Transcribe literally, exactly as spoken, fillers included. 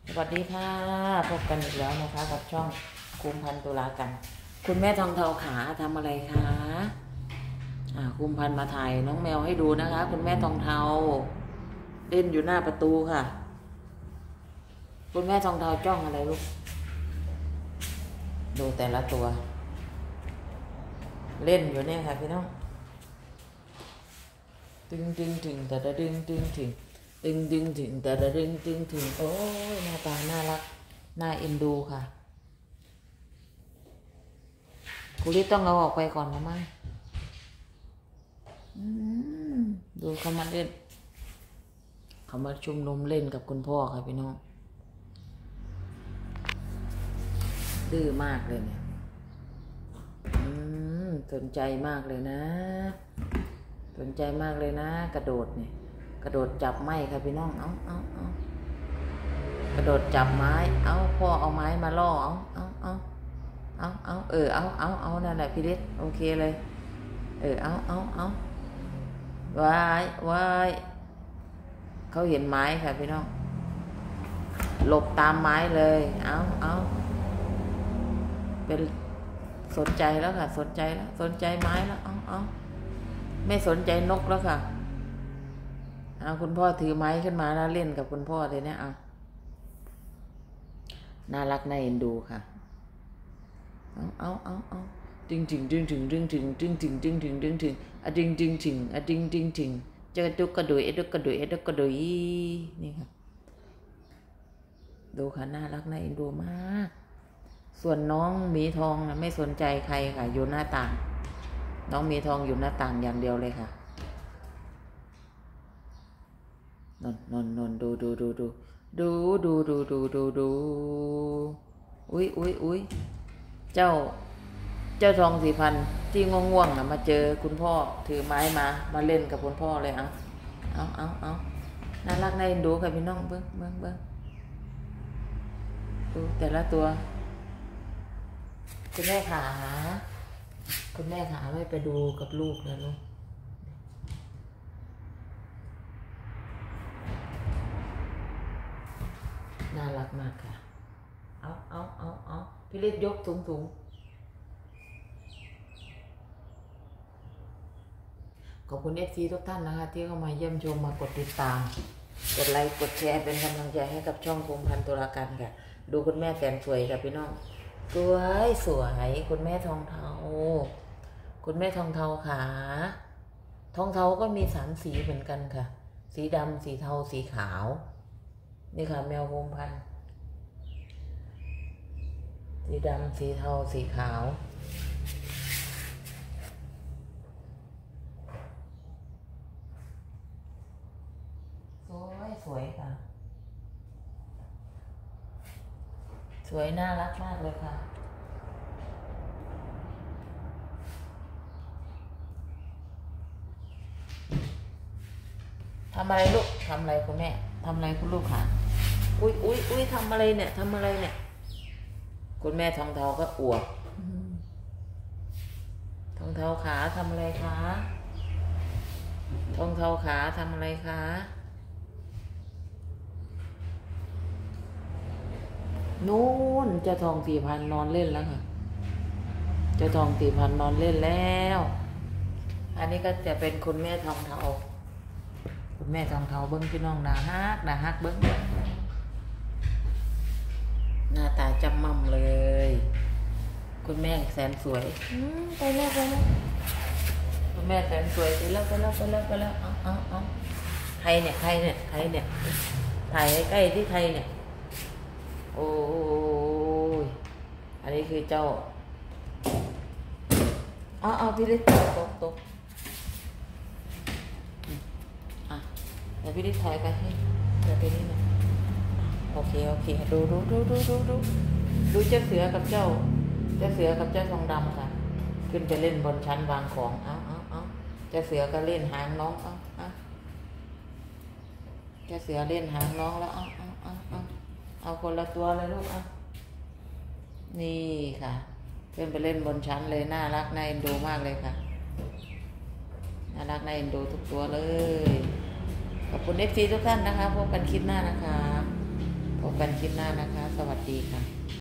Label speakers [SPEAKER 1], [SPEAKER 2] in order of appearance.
[SPEAKER 1] สวัสดีค่ะพบกันอีกแล้วนะคะกับช่องคุมพันตุลากันคุณแม่ทองเทาขาทำอะไรคะอ่าคุมพันมาถ่ายน้องแมวให้ดูนะคะคุณแม่ทองเทาเล่นอยู่หน้าประตูค่ะคุณแม่ทองเทาจ้องอะไรลูกดูแต่ละตัวเล่นอยู่เนี่ยค่ะพี่น้องดึงดึงถึงแต่ละดึงดึงถึงดึงดึงถึงแต่ละดึงดึงถึงโอ้ยหน้าตาน่ารักน่าเอ็นดูค่ะครูลิศต้องเอาออกไปก่อนนะมั้งดูเขามาเล่นเขามาชุมนุมเล่นกับคุณพ่อค่ะพี่น้องดื้อมากเลยเนี่ยสนใจมากเลยนะสนใจมากเลยนะกระโดดเนี่ยกระโดดจับไม้ค่ะพี่น้องเอาเอาเอากระโดดจับไม้เอาพ่อเอาไม้มาล่อเอาเอาเอาเอาเอาเออเอาเอาเอานั่นแหละพี่ฤทธิ์โอเคเลยเออเอาเอาเอาวายวายเขาเห็นไม้ค่ะพี่น้องหลบตามไม้เลยเอาเอาเป็นสนใจแล้วค่ะสนใจแล้วสนใจไม้แล้วเอาเอาไม่สนใจนกแล้วค่ะเอาคุณพ่อถือไม้ขึ้นมาแล้วเล่นกับคุณพ่อเลยเนี่ยเอาน่ารักน่าเอ็นดูค่ะเอาเอาเอาเอาดึงถึงดึงถึงดึงถึงดึงถึงดึงถึงดึงถึงอะดึงดึงถึงอะดึงดึงถึงเจอดุกกระดุยเอดุกกระดุยเอดุกกระดุยนี่ค่ะดูค่ะน่ารักน่าเอ็นดูมากส่วนน้องหมีทองนะไม่สนใจใครค่ะอยู่หน้าต่างน้องหมีทองอยู่หน้าต่างอย่างเดียวเลยค่ะนนนนนนดูดูดูดูดูดูดูดูดูดูอุ้ยอุ้ยอุ้ยเจ้าเจ้าทองสีพันที่ง่วงๆนะมาเจอคุณพ่อถือไม้มามาเล่นกับคุณพ่อเลยเอาเอาเอาเอาน่ารักน่าเอ็นดูค่ะพี่น้องเบิ้งเบิ้งเบิ้งดูแต่ละตัวคุณแม่ขาคุณแม่ขาไม่ไปดูกับลูกนะลูกน่ารักมากค่ะเอาเอาเอาเอาพี่ฤทธิ์ยกสูงสูงขอบคุณเอฟซีทุกท่านนะคะที่เข้ามาเยี่ยมชมมากดติดตามกดไลค์กดแชร์เป็นกำลังใจให้กับช่องคุมพันตุลาการค่ะดูคุณแม่แสนสวยค่ะพี่น้องสวยสวยคุณแม่ทองเทาคุณแม่ทองเทาขาทองเทาก็มีสามสีเหมือนกันค่ะสีดำสีเทาสีขาวนี่ค่ะแมวคุมพันสีดำสีเทาสีขาวสวยสวยค่ะสวยน่ารักมากเลยค่ะทำอะไรลูกทำอะไรคุณแม่ทำอะไรคุณลูกค่ะอุ้ยอุ้ยอุ้ยทำอะไรเนี่ยทำอะไรเนี่ยคุณแม่ทองเทาก็อวบทองเทาขาทำอะไรคะทองเทาขาทำอะไรคะนู่นเจ้าทองสี่พันนอนเล่นแล้วค่ะเจ้าทองสี่พันนอนเล่นแล้วอันนี้ก็จะเป็นคุณแม่ทองเทาคุณแม่ทองเทาเบิ้งพี่น้องด่าฮักด่าฮักเบิ้งหน้าตาจำมั่มเลยคุณแม่แสนสวยไปแล้วไปแล้วคุณแม่แสนสวยไปแล้วไปแล้วไปแล้วไปแล้วเอาเอาเอาใครเนี่ยใครเนี่ยใครเนี่ยถ่ายใกล้ๆที่ใครเนี่ยโอ้ยอันนี้คือเจ้าเอาเอาพี่ฤทธิ์ตกตกอ่ะเดี๋ยวพี่ฤทธิ์ถ่ายไปให้เดี๋ยวไปนี่นะโอเคโอเคดูดูดูดูดูดูดูเจ้าเสือกับเจ้าเจ้าเสือกับเจ้าทองดำค่ะขึ้นไปเล่นบนชั้นวางของเอาเอาเอาเจ้าเสือก็เล่นหางน้องเอาเอาเจ้าเสือเล่นหางน้องแล้วเอาเอาเอาเอาเอาคนละตัวเลยลูกเอานี่ค่ะขึ้นไปเล่นบนชั้นเลยน่ารักน่าเอ็นดูมากเลยค่ะน่ารักน่าเอ็นดูทุกตัวเลยขอบคุณเอฟซีทุกท่านนะคะพบกันคลิปหน้านะคะพบกันกันคลิปหน้านะคะ สวัสดีค่ะ